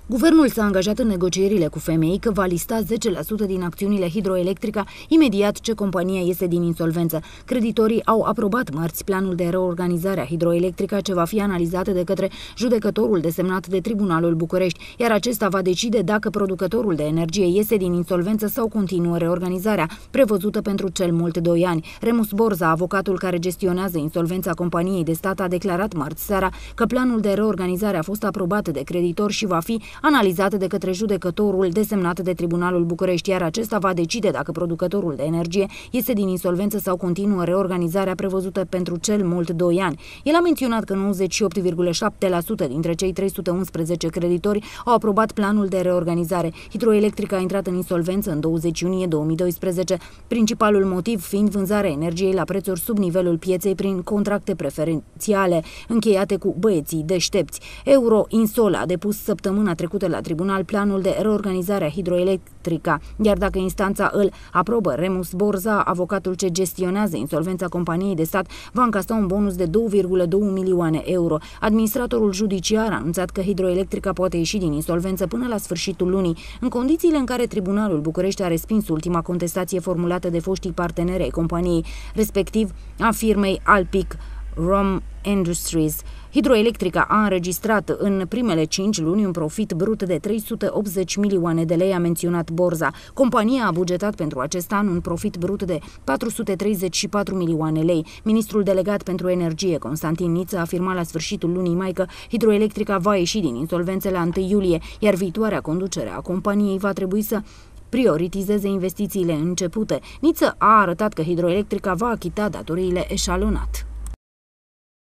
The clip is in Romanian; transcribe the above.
Guvernul s-a angajat în negocierile cu FMI că va lista 10% din acțiunile Hidroelectrica imediat ce compania iese din insolvență. Creditorii au aprobat marți planul de reorganizare a Hidroelectrica, ce va fi analizat de către judecătorul desemnat de Tribunalul București, iar acesta va decide dacă producătorul de energie iese din insolvență sau continuă reorganizarea, prevăzută pentru cel mult 2 ani. Remus Borza, avocatul care gestionează insolvența companiei de stat, a declarat marți seara că planul de reorganizare a fost aprobat de creditori și va fi analizat de către judecătorul desemnat de Tribunalul București, iar acesta va decide dacă producătorul de energie iese din insolvență sau continuă reorganizarea prevăzută pentru cel mult 2 ani. El a menționat că 98,7% dintre cei 311 creditori au aprobat planul de reorganizare. Hidroelectrica a intrat în insolvență în 20 iunie 2012, principalul motiv fiind vânzarea energiei la prețuri sub nivelul pieței prin contracte preferențiale încheiate cu băieții deștepți. Euroinsol a depus săptămâna trecută la tribunal planul de reorganizare a Hidroelectrica, iar dacă instanța îl aprobă, Remus Borza, avocatul ce gestionează insolvența companiei de stat, va încasa un bonus de 2,2 milioane euro. Administratorul judiciar a anunțat că Hidroelectrica poate ieși din insolvență până la sfârșitul lunii, în condițiile în care Tribunalul București a respins ultima contestație formulată de foștii parteneri ai companiei, respectiv a firmei Alpic Rom Industries. Hidroelectrica a înregistrat în primele 5 luni un profit brut de 380 milioane de lei, a menționat Borza. Compania a bugetat pentru acest an un profit brut de 434 milioane lei. Ministrul delegat pentru energie, Constantin Niță, a afirmat la sfârșitul lunii mai că Hidroelectrica va ieși din insolvențe la 1 iulie, iar viitoarea conducere a companiei va trebui să prioritizeze investițiile începute. Niță a arătat că Hidroelectrica va achita datoriile eșalonat.